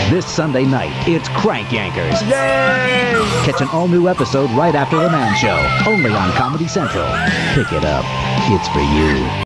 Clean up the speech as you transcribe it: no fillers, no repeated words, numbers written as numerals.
This Sunday night, it's Crank Yankers. Yay! Catch an all-new episode right after The Man Show, only on Comedy Central. Pick it up. It's for you.